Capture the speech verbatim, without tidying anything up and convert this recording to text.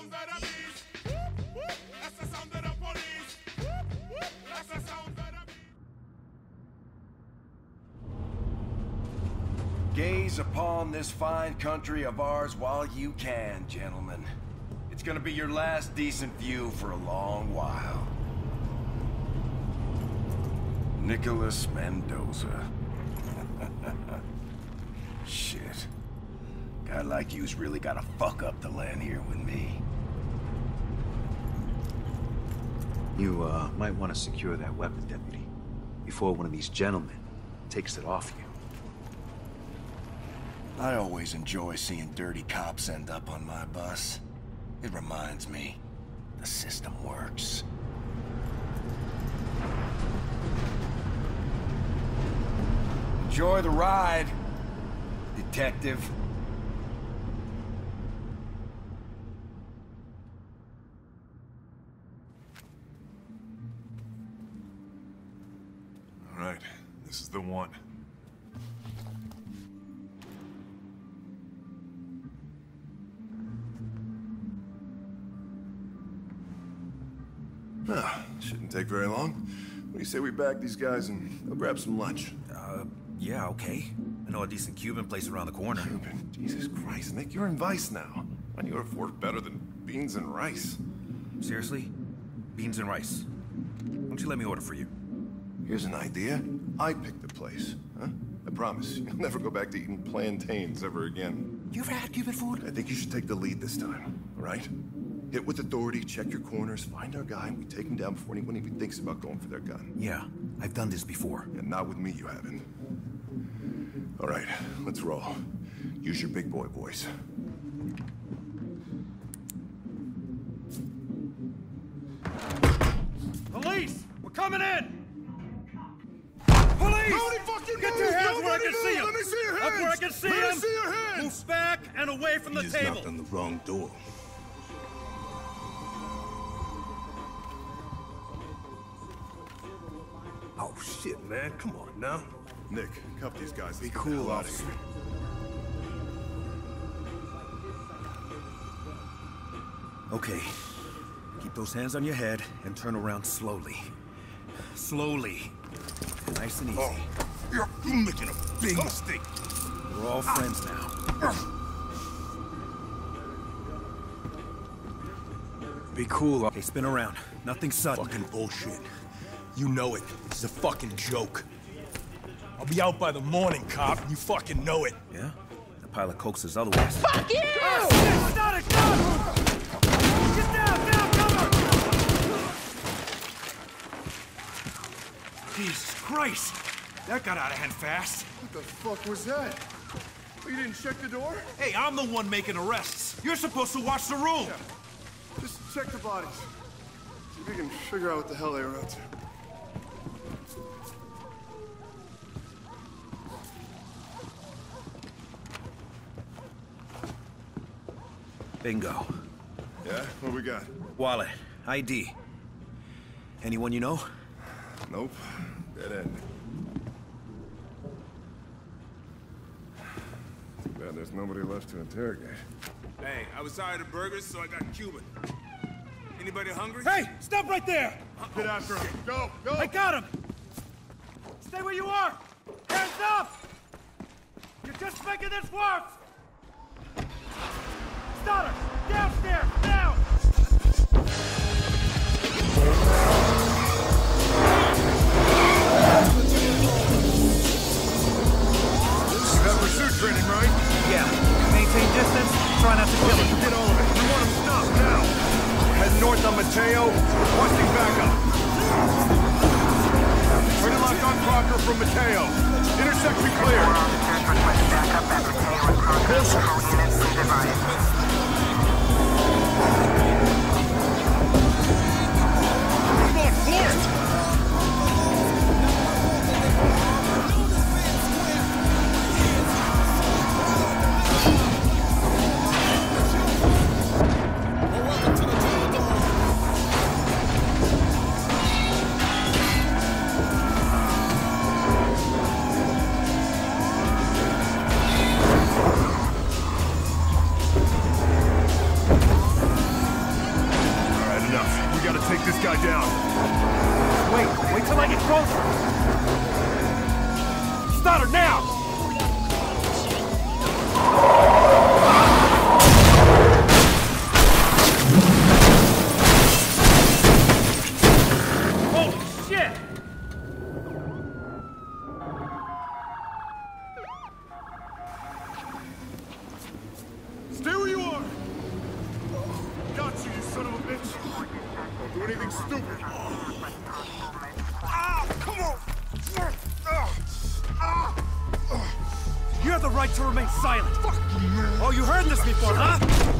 sound of the beast. That's the sound of the police. That's the sound of the beast. Gaze upon this fine country of ours while you can, gentlemen. It's gonna be your last decent view for a long while. Nicholas Mendoza. Shit. Guy like you's really gotta fuck up to land here with me. You, uh, might want to secure that weapon, Deputy, before one of these gentlemen takes it off you. I always enjoy seeing dirty cops end up on my bus. It reminds me, the system works. Enjoy the ride, detective. All right, this is the one. Ah, shouldn't take very long. What do you say we bag these guys and go grab some lunch? Uh, yeah, okay. I know a decent Cuban place around the corner. Cuban? Jesus Christ, Nick, you're in Vice now. Why do you afford better than beans and rice? Seriously? Beans and rice. Why don't you let me order for you? Here's an idea. I pick the place, huh? I promise, you'll never go back to eating plantains ever again. You ever had Cuban food? I think you should take the lead this time, all right? Hit with authority, check your corners, find our guy, and we take him down before anyone even thinks about going for their gun. Yeah, I've done this before. And not with me, you haven't. All right, let's roll. Use your big boy voice. Police! We're coming in! Police! Nobody fucking Get move! your hands Nobody where I can move! see them! Let me see your Up hands! where I can see Let them! me see your hands! Move back and away from the You table! just knocked on the wrong door. Oh, shit, man. Come on now. Nick, cuff these guys. Be cool, out of here. Okay. Keep those hands on your head and turn around slowly. Slowly. Nice and easy. Oh, you're, you're making a big mistake. We're all friends now. Be cool. Okay, spin around. Nothing sudden. Fucking bullshit. You know it. This is a fucking joke. I'll be out by the morning, cop, and you fucking know it. Yeah? The pilot coaxes otherwise. Fuck you! Oh, shit! Stop it! Stop! Get down! Down! Cover! Jesus Christ! That got out of hand fast. What the fuck was that? Oh, you didn't check the door? Hey, I'm the one making arrests. You're supposed to watch the room. Yeah. Just check the bodies. See if we can figure out what the hell they were up to. Bingo. Yeah? What we got? Wallet. I D. Anyone you know? Nope. Dead end. Too bad there's nobody left to interrogate. Hey, I was tired of burgers, so I got Cuban. Anybody hungry? Hey, stop right there! Get after him. Go! Go! I got him! Stay where you are! Hands up! You're just making this worse! Stoddard! Downstairs! Now! You got pursuit training, right? Yeah. Maintain distance. Try not to kill him. Get all of it. We want him stopped now. Head north on Mateo. Requesting backup. Ready locked on Crocker from Mateo. Intersection clear. Come on, Flort! closer! Stoddard, now! Holy shit! Stay where you are! Got you, you son of a bitch! Don't do anything stupid! Ah! Come on! You have the right to remain silent! Fuck you, man! Oh, you heard this before, huh?